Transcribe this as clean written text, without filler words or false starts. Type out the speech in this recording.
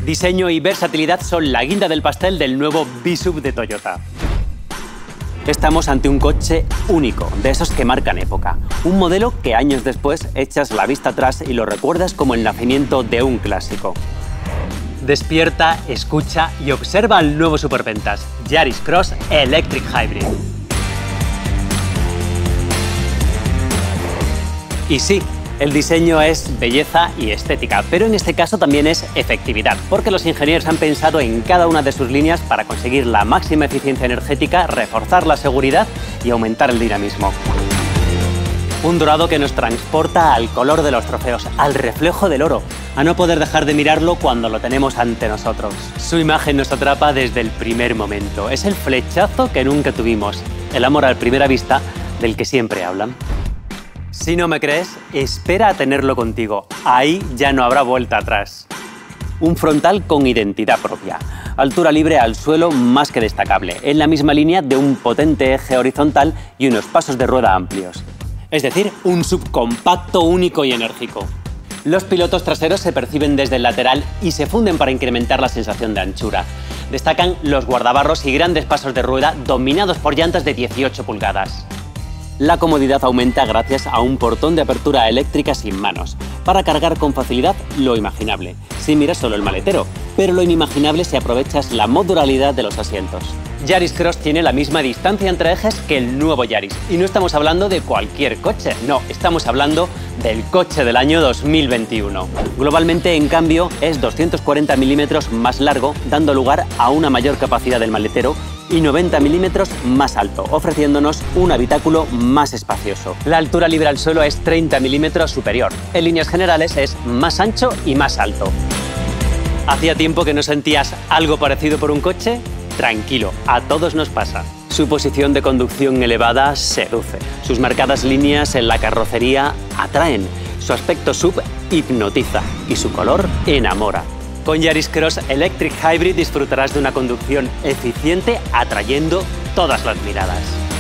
Diseño y versatilidad son la guinda del pastel del nuevo V-Sub de Toyota. Estamos ante un coche único, de esos que marcan época. Un modelo que años después echas la vista atrás y lo recuerdas como el nacimiento de un clásico. Despierta, escucha y observa el nuevo superventas, Yaris Cross Electric Hybrid. Y sí, el diseño es belleza y estética, pero en este caso también es efectividad, porque los ingenieros han pensado en cada una de sus líneas para conseguir la máxima eficiencia energética, reforzar la seguridad y aumentar el dinamismo. Un dorado que nos transporta al color de los trofeos, al reflejo del oro, a no poder dejar de mirarlo cuando lo tenemos ante nosotros. Su imagen nos atrapa desde el primer momento. Es el flechazo que nunca tuvimos, el amor a primera vista del que siempre hablan. Si no me crees, espera a tenerlo contigo. Ahí ya no habrá vuelta atrás. Un frontal con identidad propia. Altura libre al suelo más que destacable, en la misma línea de un potente eje horizontal y unos pasos de rueda amplios. Es decir, un subcompacto único y enérgico. Los pilotos traseros se perciben desde el lateral y se funden para incrementar la sensación de anchura. Destacan los guardabarros y grandes pasos de rueda dominados por llantas de 18 pulgadas. La comodidad aumenta gracias a un portón de apertura eléctrica sin manos, para cargar con facilidad lo imaginable, sin mirar solo el maletero, pero lo inimaginable si aprovechas la modularidad de los asientos. Yaris Cross tiene la misma distancia entre ejes que el nuevo Yaris, y no estamos hablando de cualquier coche, no, estamos hablando del coche del año 2021. Globalmente, en cambio, es 240 milímetros más largo, dando lugar a una mayor capacidad del maletero, y 90 milímetros más alto, ofreciéndonos un habitáculo más espacioso. La altura libre al suelo es 30 milímetros superior. En líneas generales es más ancho y más alto. ¿Hacía tiempo que no sentías algo parecido por un coche? Tranquilo, a todos nos pasa. Su posición de conducción elevada seduce. Sus marcadas líneas en la carrocería atraen. Su aspecto sub hipnotiza y su color enamora. Con Yaris Cross Electric Hybrid disfrutarás de una conducción eficiente atrayendo todas las miradas.